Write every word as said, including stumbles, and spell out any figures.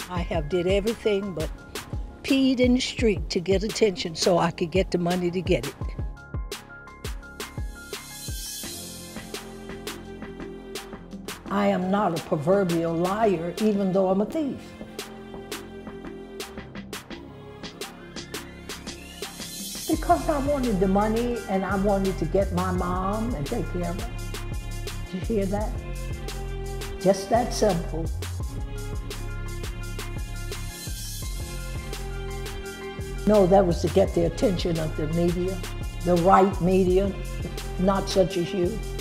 I have did everything but peed in the street to get attention so I could get the money to get it. I am not a proverbial liar, even though I'm a thief. Because I wanted the money and I wanted to get my mom and take care of her. Did you hear that? Just that simple. No, that was to get the attention of the media, the right media, not such as you.